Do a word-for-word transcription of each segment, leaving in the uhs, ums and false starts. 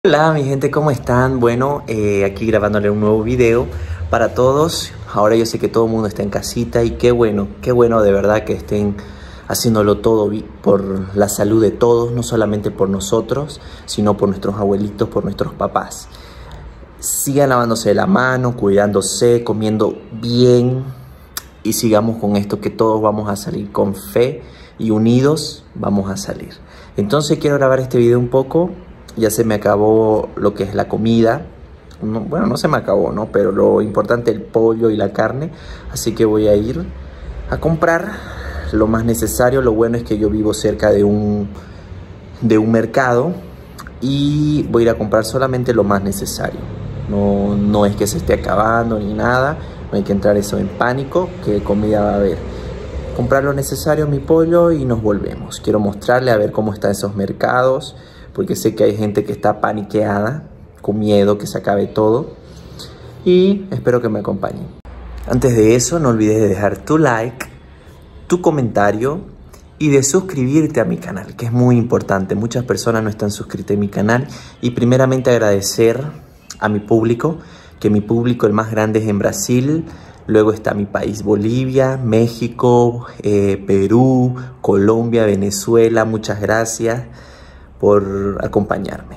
Hola mi gente, ¿cómo están? Bueno, eh, aquí grabándole un nuevo video para todos. Ahora yo sé que todo el mundo está en casita y qué bueno, qué bueno de verdad que estén haciéndolo todo por la salud de todos, no solamente por nosotros, sino por nuestros abuelitos, por nuestros papás. Sigan lavándose la mano, cuidándose, comiendo bien y sigamos con esto, que todos vamos a salir con fe y unidos vamos a salir. Entonces quiero grabar este video un poco. Ya se me acabó lo que es la comida. No, bueno, no se me acabó, ¿no? Pero lo importante, el pollo y la carne. Así que voy a ir a comprar lo más necesario. Lo bueno es que yo vivo cerca de un, de un mercado. Y voy a ir a comprar solamente lo más necesario. No, no es que se esté acabando ni nada. No hay que entrar eso en pánico, que comida va a haber. Comprar lo necesario, mi pollo, y nos volvemos. Quiero mostrarle a ver cómo están esos mercados, porque sé que hay gente que está paniqueada, con miedo que se acabe todo, y espero que me acompañen. Antes de eso, no olvides de dejar tu like, tu comentario y de suscribirte a mi canal, que es muy importante. Muchas personas no están suscritas a mi canal, y primeramente agradecer a mi público, que mi público el más grande es en Brasil. Luego está mi país, Bolivia, México, eh, Perú, Colombia, Venezuela. Muchas gracias por acompañarme.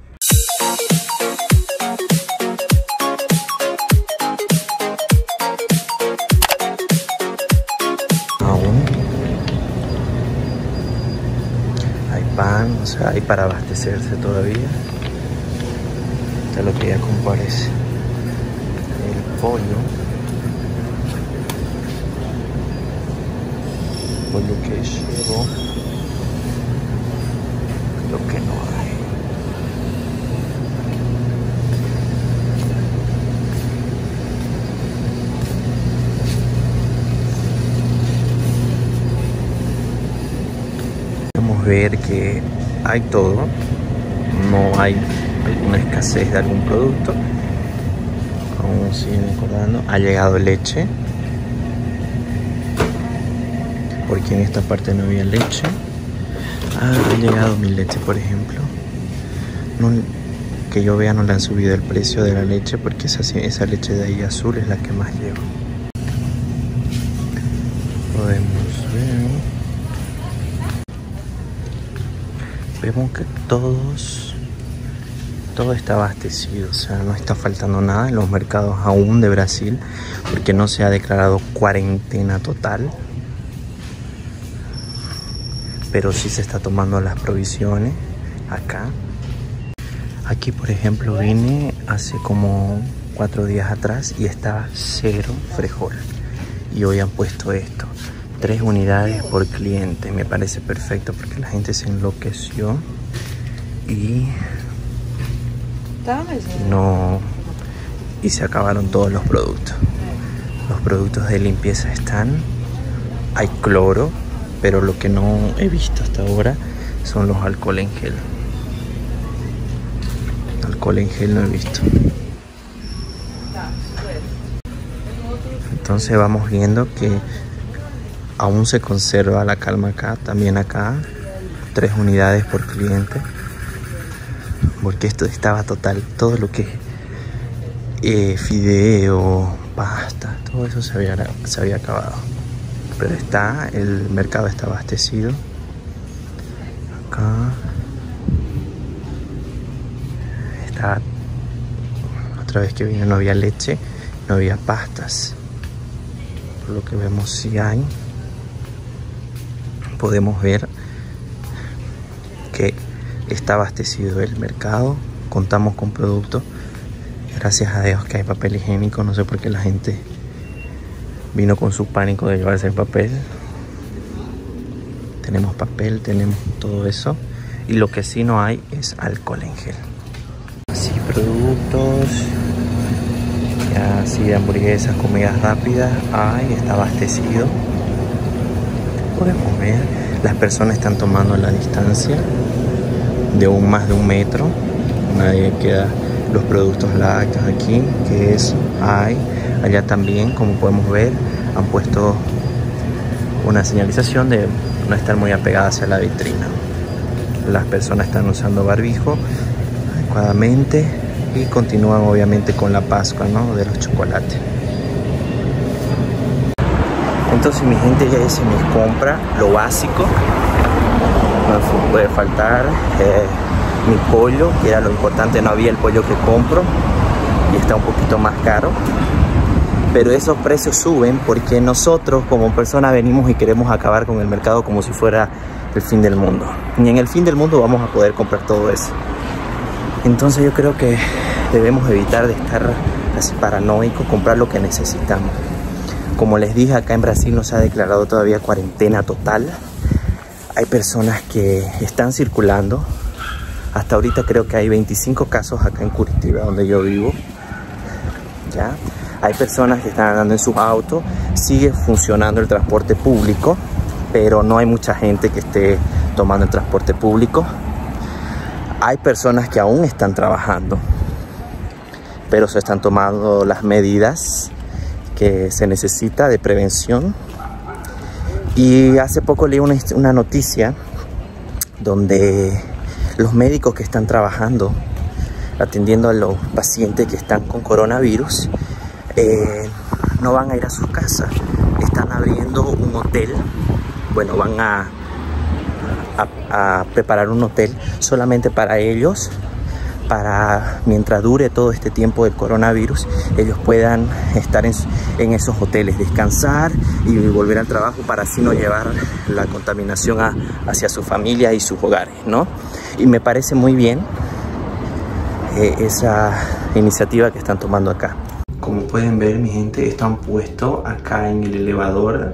Aún hay pan, o sea, hay para abastecerse todavía. Esto es lo que ya comprar es el pollo. Pollo que llevo. Lo que no hay. Podemos ver que hay todo. No hay alguna escasez de algún producto. Aún siguen acordando. Ha llegado leche, porque en esta parte no había leche. Ah, ha llegado mi leche, por ejemplo. No, que yo vea, no le han subido el precio de la leche, porque esa, esa leche de ahí azul es la que más llevo. Podemos ver. Vemos que todos, todo está abastecido, o sea, no está faltando nada en los mercados aún de Brasil, porque no se ha declarado cuarentena total. Pero sí se está tomando las provisiones acá. Aquí, por ejemplo, vine hace como cuatro días atrás y estaba cero frijol. Y hoy han puesto esto, tres unidades por cliente. Me parece perfecto porque la gente se enloqueció y no y se acabaron todos los productos. Los productos de limpieza están. Hay cloro, pero lo que no he visto hasta ahora son los alcohol en gel. Alcohol en gel no he visto. Entonces vamos viendo que aún se conserva la calma acá. También acá, tres unidades por cliente. Porque esto estaba total. Todo lo que eh, fideo, pasta, todo eso se había, se había acabado. Pero está, el mercado está abastecido. Acá está. Otra vez que vine no había leche, no había pastas. Por lo que vemos sí hay. Podemos ver que está abastecido el mercado. Contamos con productos. Gracias a Dios que hay papel higiénico. No sé por qué la gente vino con su pánico de llevarse el papel. Tenemos papel, tenemos todo eso. Y lo que sí no hay es alcohol en gel. Así, productos. Ya, así de hamburguesas, comidas rápidas. Hay, está abastecido. Podemos ver, las personas están tomando la distancia de un más de un metro. Nadie queda. Los productos lácteos aquí, que es hay. Allá también, como podemos ver, han puesto una señalización de no estar muy apegadas a la vitrina. Las personas están usando barbijo. adecuadamente y continúan obviamente con la Pascua, ¿no?, de los chocolates. Entonces mi gente, ya hice mis compras, lo básico. No puede faltar eh, mi pollo, que era lo importante. No había el pollo que compro y está un poquito más caro, pero esos precios suben porque nosotros como personas venimos y queremos acabar con el mercado como si fuera el fin del mundo, y en el fin del mundo vamos a poder comprar todo eso. Entonces yo creo que debemos evitar de estar así paranoicos, comprar lo que necesitamos. Como les dije, acá en Brasil no se ha declarado todavía cuarentena total. Hay personas que están circulando. Hasta ahorita creo que hay veinticinco casos acá en Curitiba, donde yo vivo. ¿Ya? Hay personas que están andando en sus autos. Sigue funcionando el transporte público, pero no hay mucha gente que esté tomando el transporte público. Hay personas que aún están trabajando, pero se están tomando las medidas que se necesita de prevención. Y hace poco leí una, una noticia donde los médicos que están trabajando atendiendo a los pacientes que están con coronavirus eh, no van a ir a sus casas, están abriendo un hotel. Bueno, van a, a, a preparar un hotel solamente para ellos, para mientras dure todo este tiempo del coronavirus, ellos puedan estar en, en esos hoteles, descansar y volver al trabajo, para así no llevar la contaminación a, hacia su familia y sus hogares, ¿no? Y me parece muy bien eh, esa iniciativa que están tomando acá. Como pueden ver, mi gente, están puestos acá en el elevador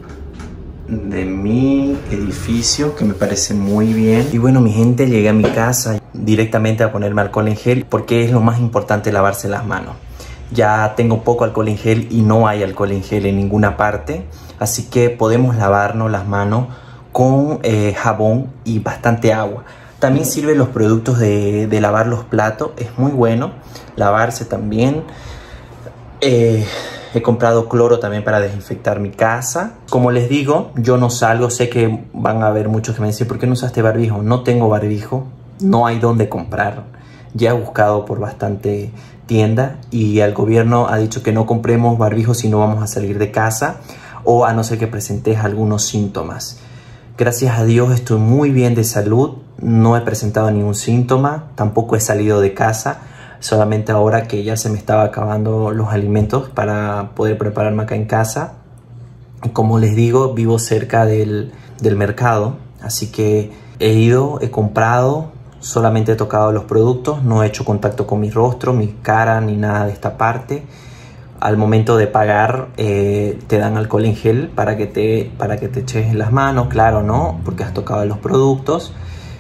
de mi edificio, que me parece muy bien. Y bueno, mi gente, llegué a mi casa directamente a ponerme alcohol en gel, porque es lo más importante, lavarse las manos. Ya tengo poco alcohol en gel y no hay alcohol en gel en ninguna parte, así que podemos lavarnos las manos con eh, jabón y bastante agua. También sirven los productos de, de lavar los platos, es muy bueno lavarse también. Eh, He comprado cloro también para desinfectar mi casa. Como les digo, yo no salgo. Sé que van a haber muchos que me dicen, ¿por qué no usaste barbijo? No tengo barbijo, no hay dónde comprar. Ya he buscado por bastante tienda y el gobierno ha dicho que no compremos barbijos si no vamos a salir de casa, o a no ser que presentes algunos síntomas. Gracias a Dios estoy muy bien de salud, no he presentado ningún síntoma, tampoco he salido de casa. Solamente ahora que ya se me estaba acabando los alimentos para poder prepararme acá en casa. Como les digo, vivo cerca del, del mercado, así que he ido, he comprado, solamente he tocado los productos, no he hecho contacto con mi rostro, mi cara, ni nada de esta parte. Al momento de pagar eh, te dan alcohol en gel para que te, para que te eches en las manos, claro, ¿no? Porque has tocado los productos.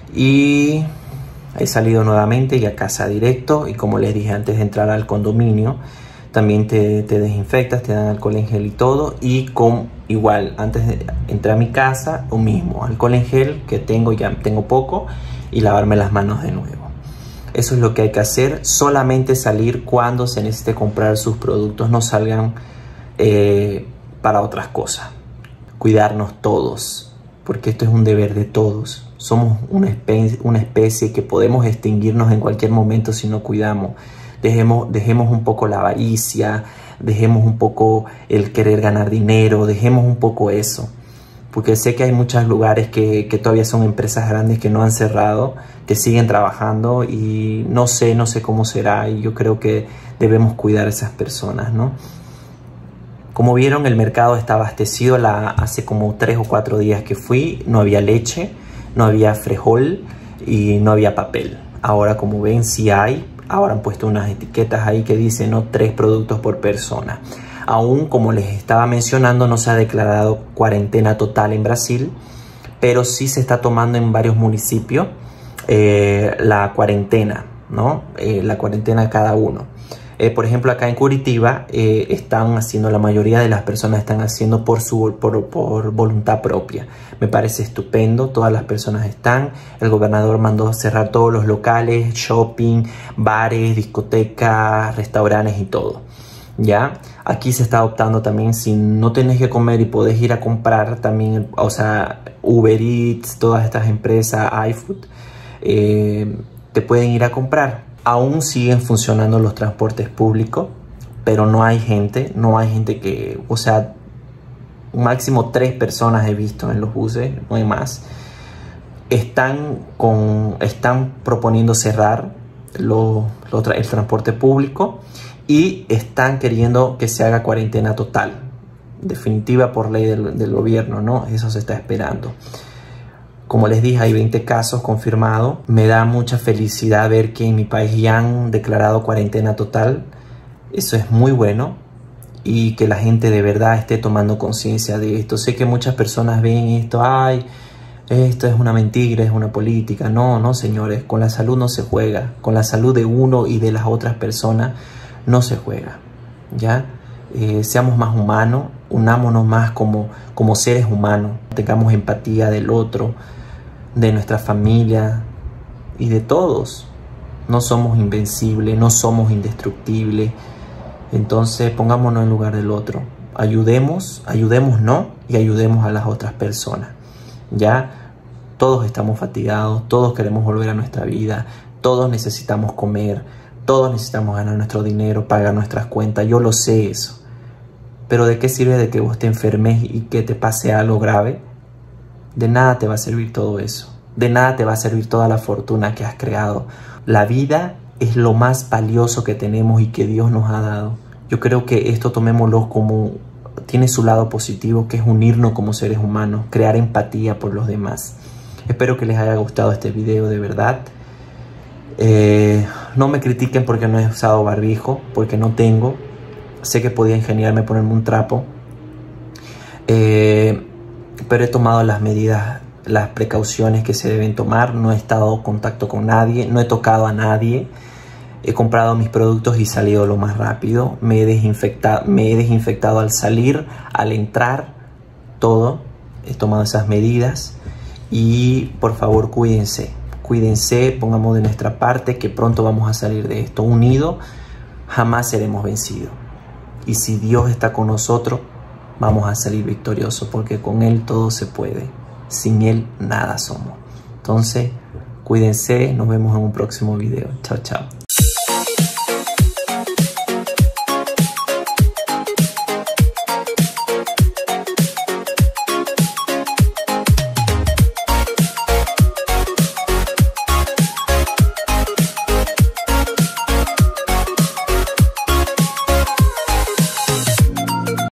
Y he salido nuevamente y a casa directo, y como les dije antes de entrar al condominio, también te, te desinfectas, te dan alcohol en gel y todo. Y con igual, antes de entrar a mi casa, lo mismo, alcohol en gel que tengo, ya tengo poco, y lavarme las manos de nuevo. Eso es lo que hay que hacer, solamente salir cuando se necesite comprar sus productos, no salgan eh, para otras cosas. Cuidarnos todos, porque esto es un deber de todos. Somos una especie, una especie que podemos extinguirnos en cualquier momento si no cuidamos. Dejemos, dejemos un poco la avaricia, dejemos un poco el querer ganar dinero, dejemos un poco eso. Porque sé que hay muchos lugares que, que todavía son empresas grandes que no han cerrado, que siguen trabajando, y no sé, no sé cómo será, y yo creo que debemos cuidar a esas personas, ¿no? Como vieron, el mercado está abastecido. La, hace como tres o cuatro días que fui, no había leche, no había frijol y no había papel. Ahora, como ven, sí hay. Ahora han puesto unas etiquetas ahí que dicen, ¿no?, tres productos por persona. Aún, como les estaba mencionando, no se ha declarado cuarentena total en Brasil, pero sí se está tomando en varios municipios eh, la cuarentena, ¿no? Eh, la cuarentena cada uno. Eh, por ejemplo, acá en Curitiba eh, están haciendo, la mayoría de las personas están haciendo por, su, por, por voluntad propia. Me parece estupendo, todas las personas están. El gobernador mandó cerrar todos los locales, shopping, bares, discotecas, restaurantes y todo. ¿Ya? Aquí se está adoptando también, si no tenés que comer y podés ir a comprar también, o sea, Uber Eats, todas estas empresas, iFood, eh, te pueden ir a comprar. Aún siguen funcionando los transportes públicos, pero no hay gente, no hay gente que, o sea, máximo tres personas he visto en los buses, no hay más. Están, con, están proponiendo cerrar lo, lo, el transporte público y están queriendo que se haga cuarentena total, definitiva por ley del, del gobierno, ¿no? Eso se está esperando. Como les dije, hay veinte casos confirmados. Me da mucha felicidad ver que en mi país ya han declarado cuarentena total. Eso es muy bueno. Y que la gente de verdad esté tomando conciencia de esto. Sé que muchas personas ven esto, ay, esto es una mentira, es una política. No, no, señores, con la salud no se juega. Con la salud de uno y de las otras personas no se juega, ¿ya? Eh, seamos más humanos, unámonos más como, como seres humanos. Tengamos empatía del otro, de nuestra familia y de todos. No somos invencibles, no somos indestructibles. Entonces pongámonos en lugar del otro. Ayudemos, ayudémonos y ayudemos a las otras personas. Ya todos estamos fatigados, todos queremos volver a nuestra vida, todos necesitamos comer, todos necesitamos ganar nuestro dinero, pagar nuestras cuentas. Yo lo sé eso. Pero ¿de qué sirve de que vos te enfermes y que te pase algo grave? De nada te va a servir todo eso. De nada te va a servir toda la fortuna que has creado. La vida es lo más valioso que tenemos y que Dios nos ha dado. Yo creo que esto tomémoslo como... tiene su lado positivo, que es unirnos como seres humanos, crear empatía por los demás. Espero que les haya gustado este video de verdad. Eh, no me critiquen porque no he usado barbijo, porque no tengo. Sé que podía ingeniarme ponerme un trapo. Eh, pero he tomado las medidas, las precauciones que se deben tomar. No he estado en contacto con nadie, no he tocado a nadie. He comprado mis productos y salido lo más rápido. Me he desinfectado, me he desinfectado al salir, al entrar, todo. He tomado esas medidas. Y por favor, cuídense. Cuídense, pongamos de nuestra parte que pronto vamos a salir de esto. Unidos, jamás seremos vencidos. Y si Dios está con nosotros, vamos a salir victoriosos, porque con Él todo se puede. Sin Él nada somos. Entonces, cuídense. Nos vemos en un próximo video. Chao, chao.